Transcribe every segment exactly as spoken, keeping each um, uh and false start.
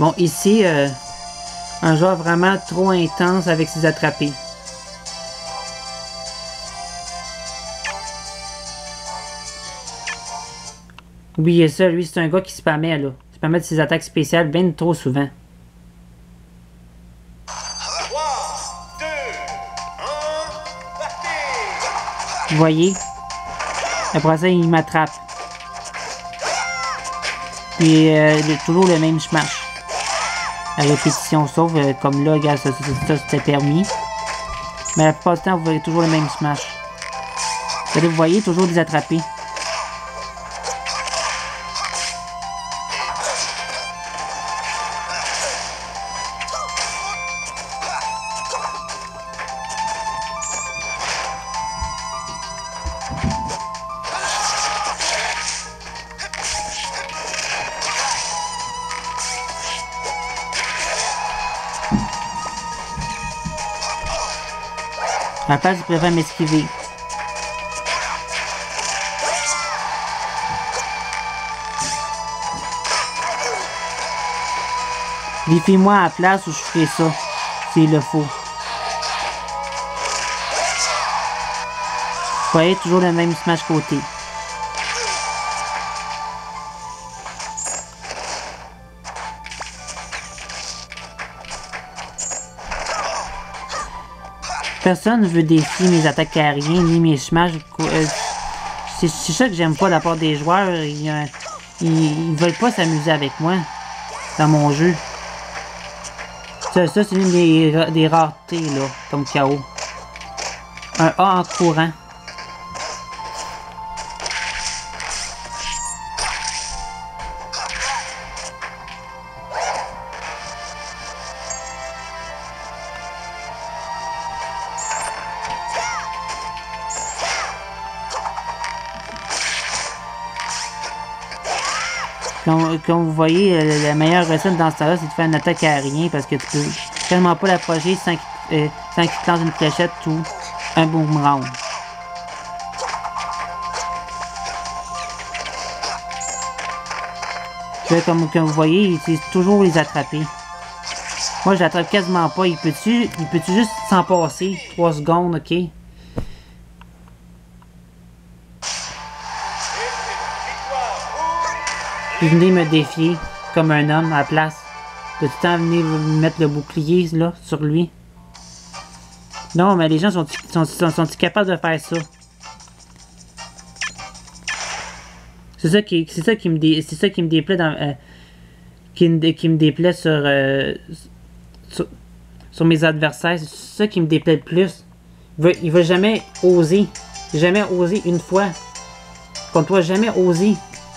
Bon, ici, euh, un joueur vraiment trop intense avec ses attrapés. Oubliez ça, lui, c'est un gars qui spammait, là. Il spammait de ses attaques spéciales bien trop souvent. Vous voyez? Après ça, il m'attrape. Puis, euh, toujours le même smash. À répétition, sauf euh, comme là, regarde, ça, ça, ça c'était permis. Mais la plupart du temps, vous voyez toujours le même smash. Vous voyez toujours des attrapés. À la place, je préfère m'esquiver. Défie-moi à la place où je ferai ça, s'il le faut. Vous voyez, toujours le même smash côté. Personne ne veut défier mes attaques aériennes ni mes smash. Euh, c'est ça que j'aime pas de la part des joueurs. Ils, euh, ils, ils veulent pas s'amuser avec moi dans mon jeu. Ça, ça c'est une des, des raretés là, comme K O. Un A en courant. Comme, comme vous voyez, la, la meilleure recette dans ce temps-là, c'est de faire une attaque aérienne parce que tu peux tellement pas l'approcher sans qu'il euh, sans qu'il te lance une fléchette ou un boomerang. Là, comme, comme vous voyez, il utilise toujours les attraper. Moi, je l'attrape quasiment pas. Il peut-tu il peut-tu juste s'en passer? trois secondes, ok? Puis venez me défier comme un homme à la place. De tout le temps venir mettre le bouclier là sur lui. Non, mais les gens sont sont, sont, sont capables de faire ça. C'est ça qui c'est ça qui me dé, c'est ça qui me déplaît dans euh, qui, me, qui me déplaît sur, euh, sur sur mes adversaires. C'est ça qui me déplaît le plus. Il veut, il veut jamais oser. Jamais oser une fois. Contre toi, jamais oser.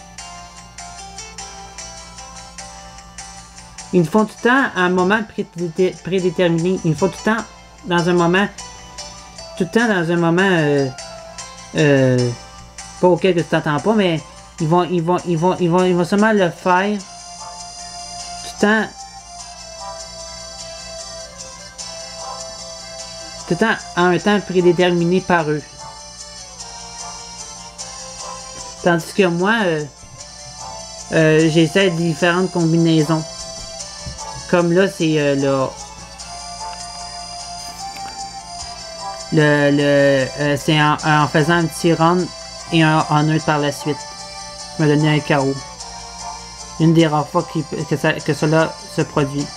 Ils me font tout le temps à un moment prédéterminé. Ils me font tout le temps dans un moment. Tout le temps dans un moment. Euh, euh, pas auquel que tu t'entends pas, mais ils vont, ils vont, ils vont, ils vont, ils vont seulement le faire. Tout le temps. Tout le temps à un temps prédéterminé par eux. Tandis que moi, euh, euh, j'essaie différentes combinaisons. Comme là, c'est euh, le... Le... le euh, c'est en, en faisant un petit round et un en neutre par la suite. Ça m'a donné un K O. Une des rares fois qui, que, ça, que cela se produit.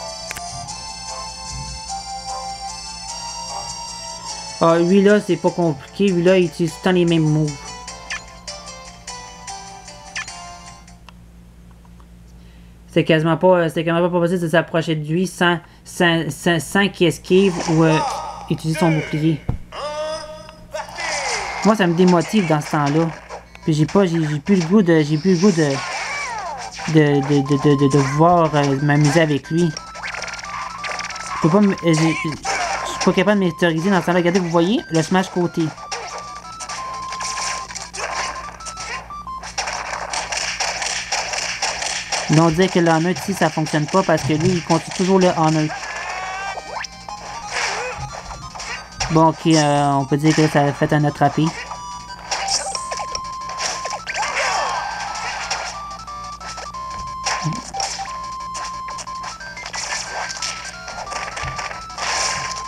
Ah, lui là, c'est pas compliqué. Lui là, il utilise tout le temps les mêmes moves. C'est quasiment pas, c'est quasiment pas possible de s'approcher de lui sans, sans, sans, sans qu'il esquive ou euh, utilise son bouclier. Moi, ça me démotive dans ce temps-là. Puis j'ai pas, j'ai plus le goût de, j'ai plus le goût de, de, de, de, de, de, de voir euh, m'amuser avec lui. Je peux pas, je suis pas capable de m'autoriser dans ce temps-là. Regardez, vous voyez le smash côté. Ils vont dire que le neutre ici ça fonctionne pas parce que lui il continue toujours le en neutre. Bon ok, euh, on peut dire que ça a fait un attrapé.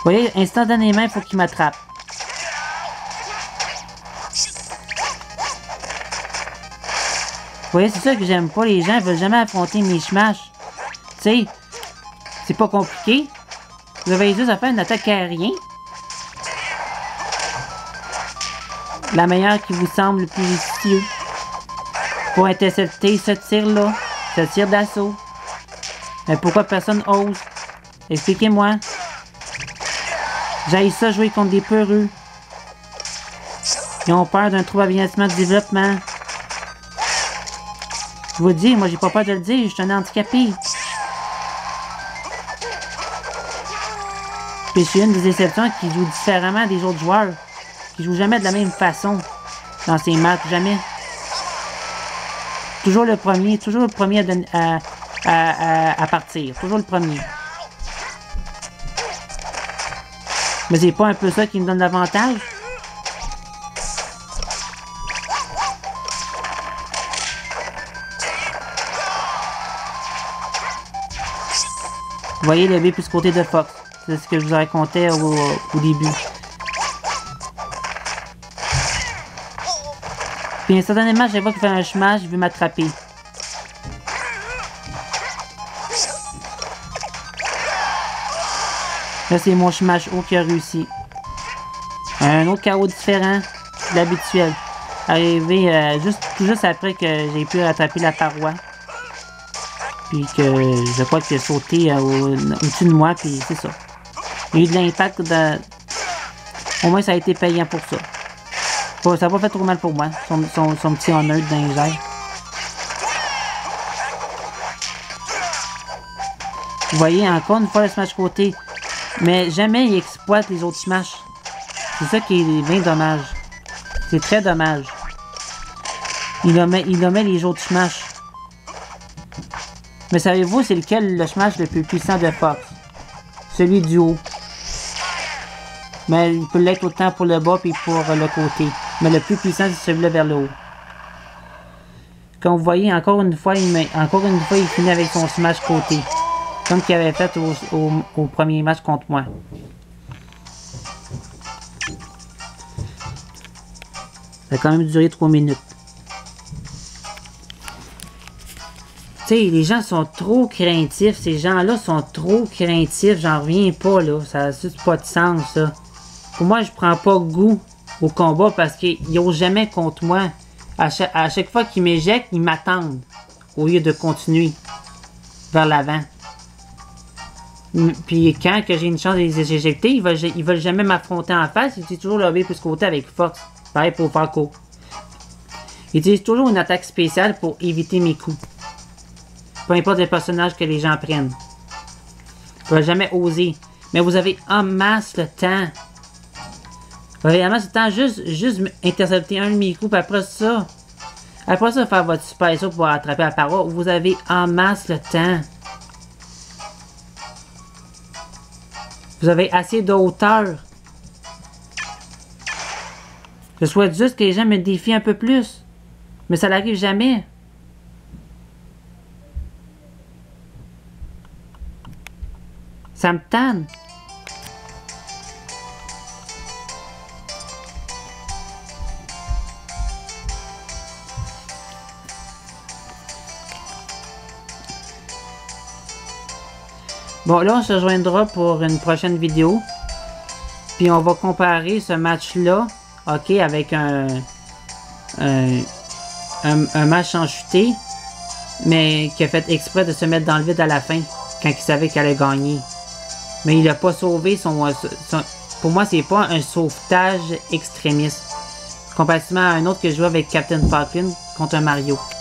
voyez, instantanément, il faut qu'il m'attrape. Vous voyez, c'est ça que j'aime pas. Les gens veulent jamais affronter mes smash. Tu sais, c'est pas compliqué. Vous avez juste à faire une attaque aérienne. La meilleure qui vous semble le plus efficace pour intercepter ce tir-là, ce tir d'assaut. Mais pourquoi personne ose? Expliquez-moi. J'aille ça jouer contre des peureux. Ils ont peur d'un trouble à vieillissement de développement. Je vous le dis, moi j'ai pas peur de le dire, je suis un handicapé. Puis je suis une des exceptions qui joue différemment des autres joueurs. Qui jouent jamais de la même façon dans ces matchs, jamais. Toujours le premier, toujours le premier à, donner, à, à, à, à partir. Toujours le premier. Mais c'est pas un peu ça qui me donne l'avantage? Vous voyez le B plus côté de Fox. C'est ce que je vous racontais au, au début. Puis instantanément, chaque fois qu'il fait un smash, il veut m'attraper. Là, c'est mon smash haut qui a réussi. Un autre K O différent de l'habituel. Arrivé euh, juste, tout juste après que j'ai pu rattraper la paroi. Puis que je crois qu'il a sauté euh, au-dessus de moi, puis c'est ça. Il y a eu de l'impact. De... Au moins, ça a été payant pour ça. Ça n'a pas fait trop mal pour moi, son, son, son petit honneur dans les airs. Vous voyez, encore une fois le smash côté. Mais jamais il exploite les autres smash. C'est ça qui est bien dommage. C'est très dommage. Il omet, il omet les autres smash. Mais savez-vous, c'est lequel le smash le plus puissant de Fox? Celui du haut. Mais il peut l'être autant pour le bas et pour le côté. Mais le plus puissant, c'est celui-là vers le haut. Comme vous voyez, encore une fois, il met, encore une fois, il finit avec son smash côté. Comme qu'il avait fait au, au, au premier match contre moi. Ça a quand même duré trois minutes. Tu sais, les gens sont trop craintifs. Ces gens-là sont trop craintifs. J'en reviens pas, là. Ça n'a juste pas de sens, ça. Pour moi, je prends pas goût au combat parce qu'ils n'osent jamais contre moi. À chaque, à chaque fois qu'ils m'éjectent, ils m'attendent au lieu de continuer vers l'avant. Puis quand que j'ai une chance de les éjecter, ils veulent, ils veulent jamais m'affronter en face. Ils utilisent toujours le B plus côté avec force. Pareil pour Falco. Ils utilisent toujours une attaque spéciale pour éviter mes coups. Peu importe le personnage que les gens prennent. Ils ne veulent jamais oser. Mais vous avez en masse le temps. Vous avez en masse le temps juste, juste intercepter un de mes coups. Puis après ça, après ça, faire votre super saut pour attraper la paroi. Vous avez en masse le temps. Vous avez assez de hauteur. Je souhaite juste que les gens me défient un peu plus. Mais ça n'arrive jamais. Ça me tanne. Bon, là, on se rejoindra pour une prochaine vidéo. Puis on va comparer ce match-là, ok, avec un, un, un, un match en chuté, mais qui a fait exprès de se mettre dans le vide à la fin, quand il savait qu'il allait gagner. Mais il n'a pas sauvé son, son... Pour moi, c'est pas un sauvetage extrémiste. Comparativement à un autre que je joue avec Captain Falcon contre un Mario.